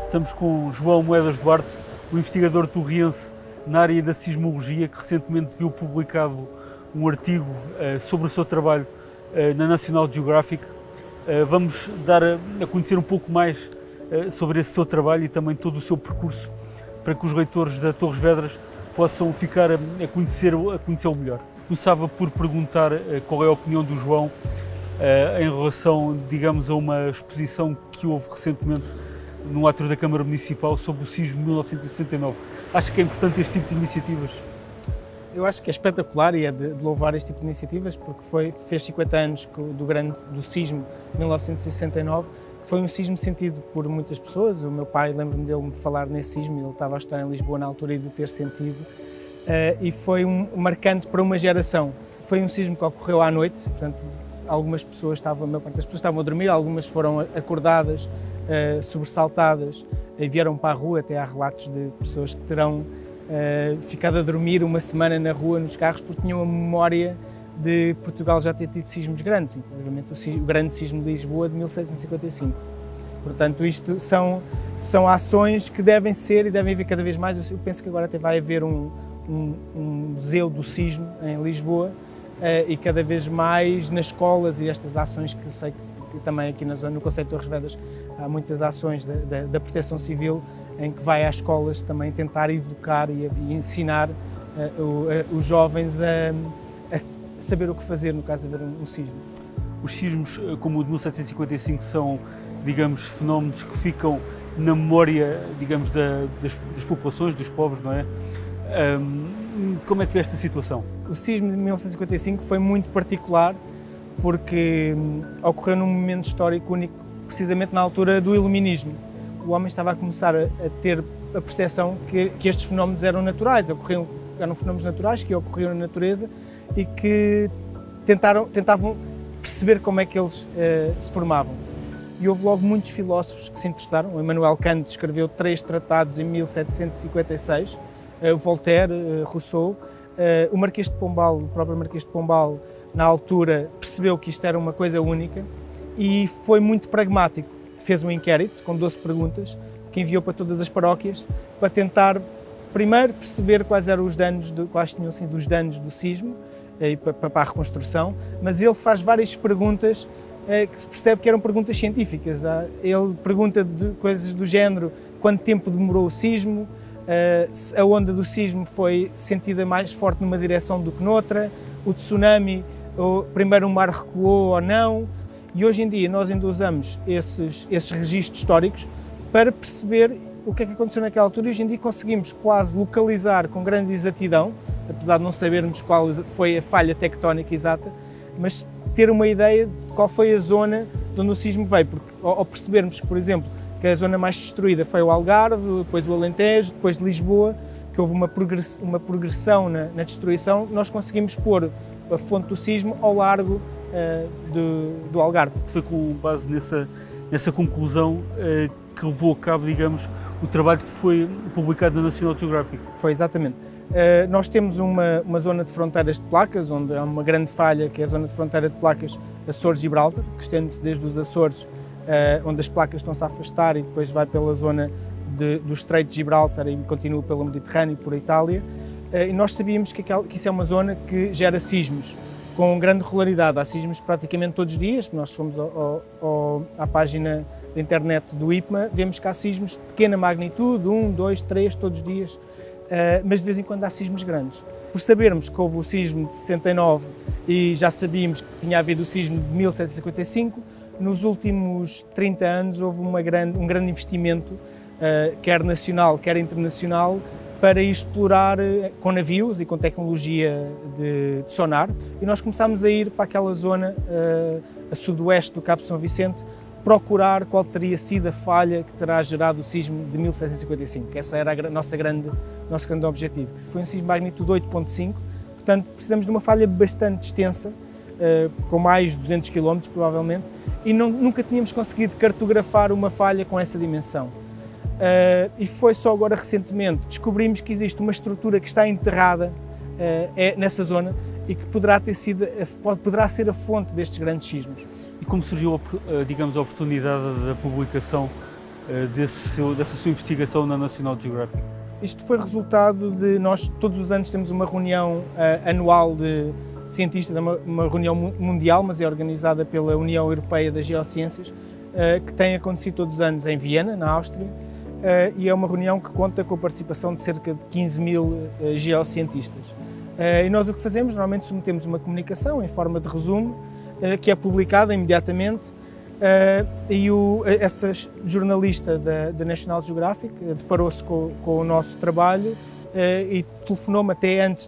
Estamos com João Moedas Duarte, um investigador torriense na área da sismologia, que recentemente viu publicado um artigo sobre o seu trabalho na National Geographic. Vamos dar a conhecer um pouco mais sobre esse seu trabalho e também todo o seu percurso, para que os leitores da Torres Vedras possam ficar a conhecê-lo melhor. Começava por perguntar qual é a opinião do João em relação, digamos, a uma exposição que houve recentemente no átrio da Câmara Municipal sobre o sismo de 1969. Acho que é importante este tipo de iniciativas? Eu acho que é espetacular e é de louvar este tipo de iniciativas, porque fez 50 anos do sismo de 1969, que foi um sismo sentido por muitas pessoas. O meu pai, lembro-me dele me falar nesse sismo, ele estava a estar em Lisboa na altura e de ter sentido, e foi marcante para uma geração. Foi um sismo que ocorreu à noite, portanto, algumas pessoas a maior parte das pessoas estavam a dormir, algumas foram acordadas, sobressaltadas, e vieram para a rua. Até há relatos de pessoas que terão ficado a dormir uma semana na rua, nos carros, porque tinham a memória de Portugal já ter tido sismos grandes, inclusive o grande sismo de Lisboa de 1755. Portanto, isto são ações que devem ser e devem haver cada vez mais. Eu penso que agora até vai haver um museu do sismo em Lisboa, e cada vez mais nas escolas, e estas ações que eu sei que também aqui na zona, no concelho de Torres Vedras, há muitas ações da Proteção Civil, em que vai às escolas também tentar educar e ensinar os jovens a saber o que fazer no caso de haver um sismo. Os sismos, como o de 1755, são, digamos, fenómenos que ficam na memória, digamos, das populações, dos povos, não é? Como é que vê esta situação? O sismo de 1955 foi muito particular, porque ocorreu num momento histórico único, precisamente na altura do Iluminismo. O homem estava a começar a ter a percepção que estes fenómenos eram naturais, eram fenómenos naturais que ocorriam na natureza e que tentavam perceber como é que eles se formavam. E houve logo muitos filósofos que se interessaram. O Immanuel Kant escreveu 3 tratados em 1756, Voltaire, Rousseau, o Marquês de Pombal, o próprio Marquês de Pombal, na altura, percebeu que isto era uma coisa única e foi muito pragmático. Fez um inquérito com 12 perguntas que enviou para todas as paróquias para tentar, primeiro, perceber quais tinham sido os danos do sismo e para a reconstrução, mas ele faz várias perguntas que se percebe que eram perguntas científicas. Ele pergunta de coisas do género: quanto tempo demorou o sismo, a onda do sismo foi sentida mais forte numa direção do que noutra, o tsunami, primeiro o mar recuou ou não. E hoje em dia nós ainda usamos esses registros históricos para perceber o que é que aconteceu naquela altura, e hoje em dia conseguimos quase localizar com grande exatidão, apesar de não sabermos qual foi a falha tectónica exata, mas ter uma ideia de qual foi a zona de onde o sismo veio, porque ao percebermos que, por exemplo, que a zona mais destruída foi o Algarve, depois o Alentejo, depois de Lisboa, que houve uma progressão na destruição, nós conseguimos pôr a fonte do sismo ao largo do Algarve. Foi com base nessa conclusão que levou a cabo, digamos, o trabalho que foi publicado na National Geographic. Foi, exatamente. Nós temos uma zona de fronteiras de placas, onde há uma grande falha, que é a zona de fronteira de placas Açores-Gibraltar, que estende-se desde os Açores, onde as placas estão-se a afastar, e depois vai pela zona do Estreito de Gibraltar e continua pelo Mediterrâneo, por Itália. E nós sabíamos que isso é uma zona que gera sismos com grande regularidade. Há sismos praticamente todos os dias. Nós fomos à página da internet do IPMA, vemos que há sismos de pequena magnitude, 1, 2, 3, todos os dias, mas de vez em quando há sismos grandes. Por sabermos que houve o sismo de 69 e já sabíamos que tinha havido o sismo de 1755, nos últimos 30 anos houve um grande investimento, quer nacional, quer internacional, para explorar com navios e com tecnologia de sonar, e nós começámos a ir para aquela zona a sudoeste do Cabo São Vicente, procurar qual teria sido a falha que terá gerado o sismo de 1755. Esse era o nosso grande objetivo. Foi um sismo de magnitude 8.5, portanto precisamos de uma falha bastante extensa, com mais de 200 km provavelmente, e nunca tínhamos conseguido cartografar uma falha com essa dimensão. E foi só agora recentemente que descobrimos que existe uma estrutura que está enterrada nessa zona e que poderá ser a fonte destes grandes sismos. E como surgiu, digamos, a oportunidade da publicação dessa sua investigação na National Geographic? Isto foi resultado de nós, todos os anos, temos uma reunião anual de cientistas, uma reunião mundial, mas é organizada pela União Europeia das Geociências, que tem acontecido todos os anos em Viena, na Áustria, e é uma reunião que conta com a participação de cerca de 15 mil geocientistas. E nós o que fazemos, normalmente submetemos uma comunicação em forma de resumo, que é publicada imediatamente, e essa jornalista da National Geographic deparou-se com o nosso trabalho e telefonou-me até antes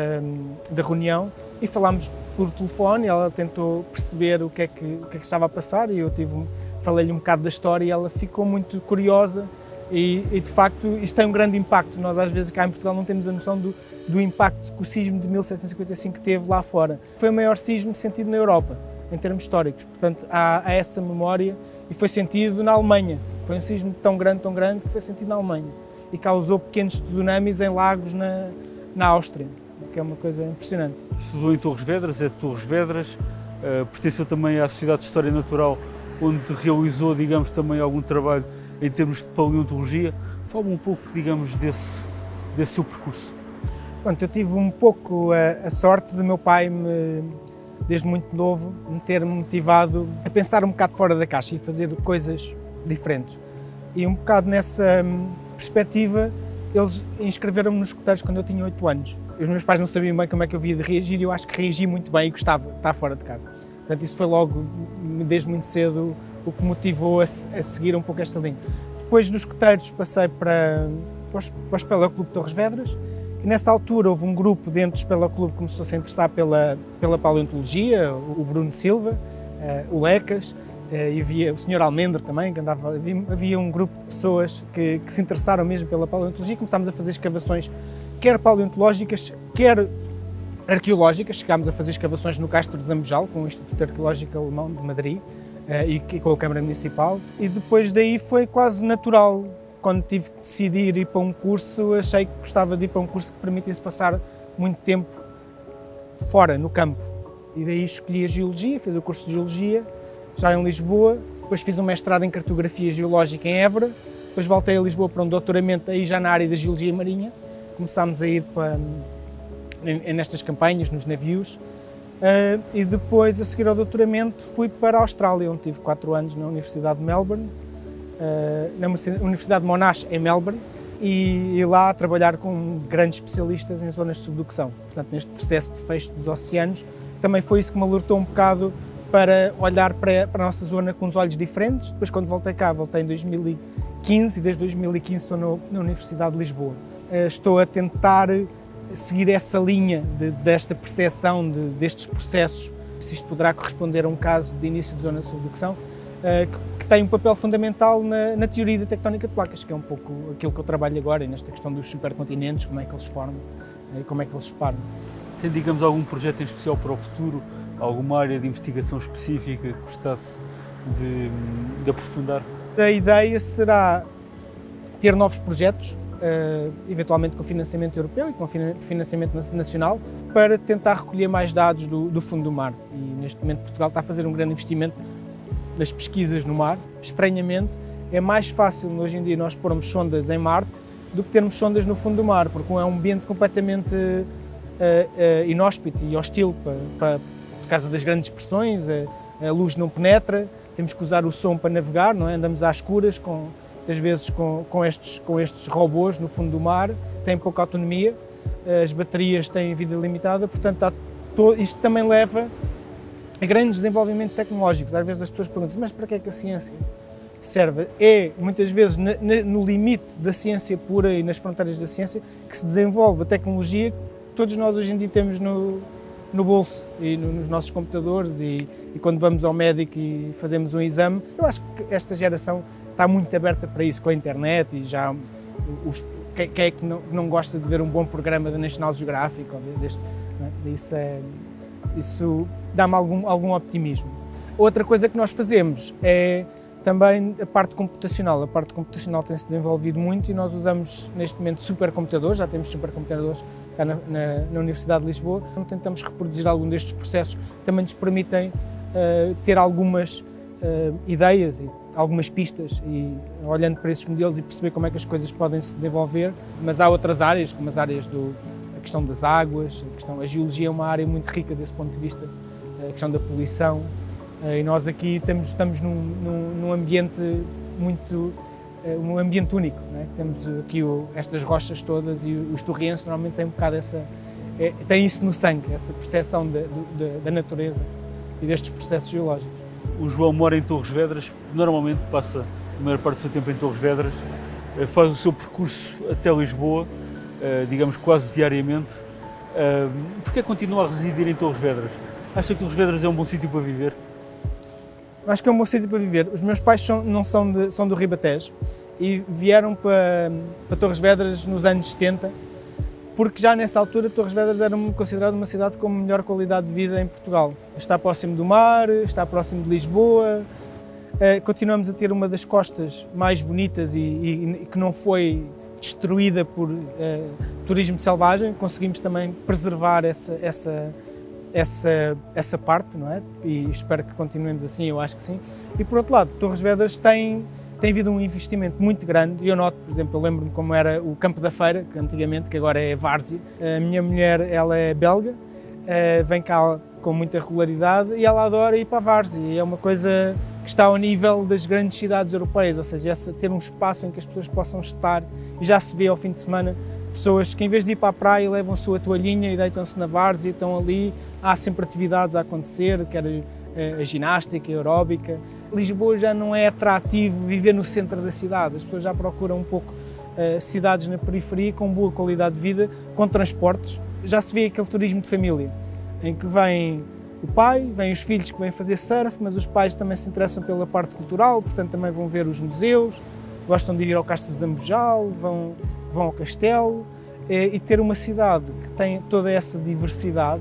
da reunião e falámos por telefone. Ela tentou perceber o que é que estava a passar e eu falei-lhe um bocado da história e ela ficou muito curiosa e de facto isto tem um grande impacto. Nós às vezes cá em Portugal não temos a noção do impacto que o sismo de 1755 teve lá fora. Foi o maior sismo sentido na Europa, em termos históricos, portanto há essa memória e foi sentido na Alemanha. Foi um sismo tão grande que foi sentido na Alemanha e causou pequenos tsunamis em lagos na Áustria, que é uma coisa impressionante. Estudou em Torres Vedras, é de Torres Vedras, pertenceu também à Sociedade de História Natural, onde realizou, digamos, também algum trabalho em termos de paleontologia. Fala-me um pouco, digamos, desse seu percurso. Pronto, eu tive um pouco a sorte de meu pai, desde muito novo, me ter motivado a pensar um bocado fora da caixa e fazer coisas diferentes. E um bocado nessa perspectiva, eles inscreveram-me nos escuteiros quando eu tinha 8 anos. Os meus pais não sabiam bem como é que eu havia de reagir e eu acho que reagi muito bem e gostava de estar fora de casa. Portanto, isso foi logo, desde muito cedo, o que motivou a seguir um pouco esta linha. Depois dos escuteiros passei para o Espelho Clube de Torres Vedras e nessa altura houve um grupo dentro do Espelho Clube que começou a se interessar pela paleontologia, o Bruno Silva, o Lecas, e havia o Sr. Almendro também, que andava, havia um grupo de pessoas que se interessaram mesmo pela paleontologia e começámos a fazer escavações, quer paleontológicas, quer arqueológicas. Chegámos a fazer escavações no Castro de Zambojal, com o Instituto Arqueológico Alemão de Madrid e com a Câmara Municipal. E depois daí foi quase natural. Quando tive que decidir ir para um curso, achei que gostava de ir para um curso que permitisse passar muito tempo fora, no campo. E daí escolhi a Geologia, fiz o curso de Geologia, já em Lisboa. Depois fiz um mestrado em Cartografia Geológica em Évora. Depois voltei a Lisboa para um doutoramento, aí já na área da Geologia Marinha. Começámos a ir nestas campanhas, nos navios. E depois, a seguir ao doutoramento, fui para a Austrália, onde tive 4 anos na Universidade de Melbourne, na Universidade de Monash, em Melbourne, e lá a trabalhar com grandes especialistas em zonas de subducção. Portanto, neste processo de fecho dos oceanos, também foi isso que me alertou um bocado para olhar para a nossa zona com os olhos diferentes. Depois, quando voltei cá, voltei em 2015 e desde 2015 estou na Universidade de Lisboa. Estou a tentar seguir essa linha desta percepção destes processos, se isto poderá corresponder a um caso de início de zona de subducção, que tem um papel fundamental na teoria da tectónica de placas, que é um pouco aquilo que eu trabalho agora, e nesta questão dos supercontinentes, como é que eles se formam e como é que eles se separam. Tem, digamos, algum projeto em especial para o futuro? Alguma área de investigação específica que gostasse de aprofundar? A ideia será ter novos projetos, eventualmente com financiamento europeu e com financiamento nacional, para tentar recolher mais dados do fundo do mar. E neste momento Portugal está a fazer um grande investimento nas pesquisas no mar. Estranhamente, é mais fácil hoje em dia nós pormos sondas em Marte do que termos sondas no fundo do mar, porque é um ambiente completamente inóspito e hostil por causa das grandes pressões, a luz não penetra, temos que usar o som para navegar, não é? Andamos às escuras, muitas vezes com estes robôs no fundo do mar, têm pouca autonomia, as baterias têm vida limitada, portanto isto também leva a grandes desenvolvimentos tecnológicos. Às vezes as pessoas perguntam, mas para que é que a ciência serve? É, muitas vezes, no limite da ciência pura e nas fronteiras da ciência, que se desenvolve a tecnologia que todos nós hoje em dia temos no bolso e nos nossos computadores e quando vamos ao médico e fazemos um exame. Eu acho que esta geração está muito aberta para isso, com a internet, e já quem é que não gosta de ver um bom programa da National Geographic? Isso dá-me algum optimismo. Outra coisa que nós fazemos é também a parte computacional. A parte computacional tem-se desenvolvido muito e nós usamos neste momento supercomputadores, já temos supercomputadores cá na Universidade de Lisboa. Tentamos reproduzir algum destes processos que também nos permitem ter algumas ideias e algumas pistas e olhando para esses modelos e perceber como é que as coisas podem se desenvolver, mas há outras áreas, como as áreas a questão das águas, a geologia é uma área muito rica desse ponto de vista, a questão da poluição, e nós aqui estamos num ambiente um ambiente único, não é? Temos aqui estas rochas todas e os torrienses normalmente têm um bocado têm isso no sangue, essa percepção da natureza e destes processos geológicos. O João mora em Torres Vedras, normalmente passa a maior parte do seu tempo em Torres Vedras, faz o seu percurso até Lisboa, digamos quase diariamente. Porquê continua a residir em Torres Vedras? Acha que Torres Vedras é um bom sítio para viver? Acho que é um bom sítio para viver. Os meus pais são do Ribatejo e vieram para Torres Vedras nos anos 70, porque já nessa altura Torres Vedras era considerada uma cidade com melhor qualidade de vida em Portugal. Está próximo do mar, está próximo de Lisboa, continuamos a ter uma das costas mais bonitas e que não foi destruída por turismo selvagem, conseguimos também preservar essa parte, não é? E espero que continuemos assim, eu acho que sim. E por outro lado, Torres Vedras tem havido um investimento muito grande, e eu noto, por exemplo, eu lembro-me como era o Campo da Feira, que antigamente, que agora é Várzea. A minha mulher, ela é belga, vem cá com muita regularidade e ela adora ir para a Várzea, e é uma coisa que está ao nível das grandes cidades europeias, ou seja, ter um espaço em que as pessoas possam estar, e já se vê ao fim de semana pessoas que em vez de ir para a praia levam a sua toalhinha e deitam-se na Várzea e estão ali, há sempre atividades a acontecer, quer a ginástica, a aeróbica. Lisboa já não é atrativo viver no centro da cidade, as pessoas já procuram um pouco cidades na periferia com boa qualidade de vida, com transportes. Já se vê aquele turismo de família, em que vem o pai, vêm os filhos que vêm fazer surf, mas os pais também se interessam pela parte cultural, portanto também vão ver os museus, gostam de ir ao Castro de Zambojal, vão ao castelo, e ter uma cidade que tem toda essa diversidade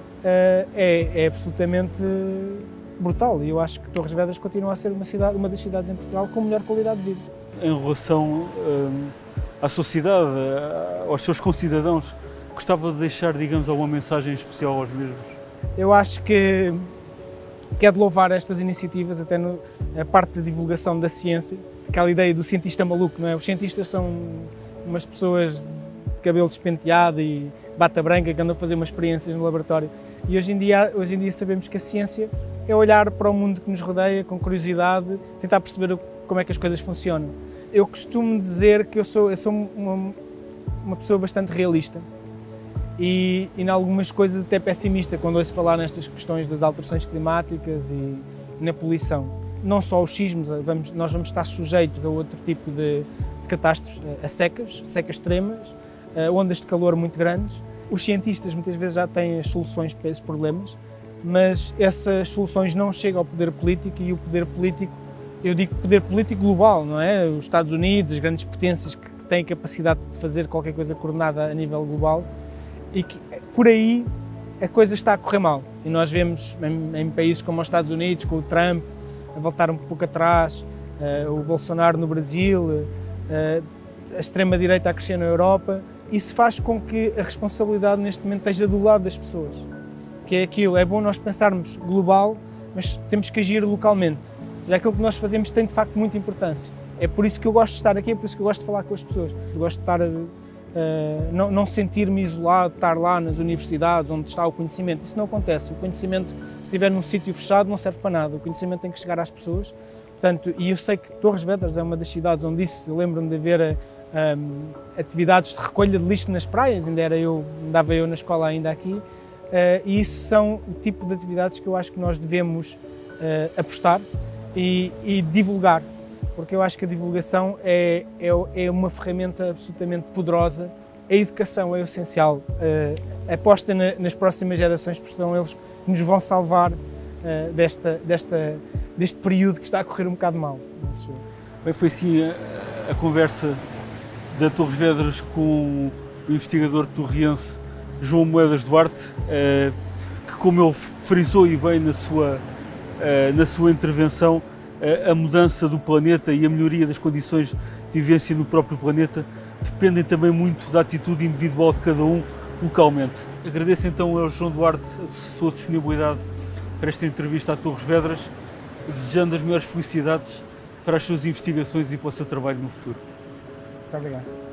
é absolutamente brutal, e eu acho que Torres Vedras continua a ser uma das cidades em Portugal com melhor qualidade de vida. Em relação à sociedade, aos seus concidadãos, gostava de deixar, digamos, alguma mensagem especial aos mesmos? Eu acho que é de louvar estas iniciativas, até a parte da divulgação da ciência, aquela ideia do cientista maluco, não é? Os cientistas são umas pessoas de cabelo despenteado e bata branca que andam a fazer umas experiências no laboratório. E hoje em dia sabemos que a ciência é olhar para o mundo que nos rodeia com curiosidade, tentar perceber como é que as coisas funcionam. Eu costumo dizer que eu sou uma pessoa bastante realista e em algumas coisas até pessimista quando ouço falar nestas questões das alterações climáticas e na poluição. Não só os sismos, nós vamos estar sujeitos a outro tipo de catástrofes, a secas extremas, ondas de calor muito grandes. Os cientistas muitas vezes já têm as soluções para esses problemas, mas essas soluções não chegam ao poder político, e o poder político, eu digo poder político global, não é? Os Estados Unidos, as grandes potências que têm capacidade de fazer qualquer coisa coordenada a nível global, e que por aí a coisa está a correr mal. E nós vemos em países como os Estados Unidos, com o Trump a voltar um pouco atrás, o Bolsonaro no Brasil, a extrema-direita a crescer na Europa. Isso faz com que a responsabilidade neste momento esteja do lado das pessoas. Que é aquilo, é bom nós pensarmos global, mas temos que agir localmente. Já aquilo que nós fazemos tem de facto muita importância. É por isso que eu gosto de estar aqui, é por isso que eu gosto de falar com as pessoas. Eu gosto de estar, não sentir-me isolado, estar lá nas universidades onde está o conhecimento. Isso não acontece. O conhecimento, se estiver num sítio fechado, não serve para nada. O conhecimento tem que chegar às pessoas. Portanto, e eu sei que Torres Vedras é uma das cidades onde isso, eu lembro-me de haver atividades de recolha de lixo nas praias, andava eu na escola ainda aqui, e isso são o tipo de atividades que eu acho que nós devemos apostar e divulgar, porque eu acho que a divulgação é uma ferramenta absolutamente poderosa. A educação é essencial, aposta nas próximas gerações, porque são eles que nos vão salvar deste período que está a correr um bocado mal. Bem, foi assim a conversa da Torres Vedras com o investigador torriense João Moedas Duarte, que, como ele frisou e bem na sua intervenção, a mudança do planeta e a melhoria das condições de vivência no próprio planeta dependem também muito da atitude individual de cada um localmente. Agradeço então ao João Duarte a sua disponibilidade para esta entrevista a Torres Vedras desejando as maiores felicidades para as suas investigações e para o seu trabalho no futuro. Muito obrigado.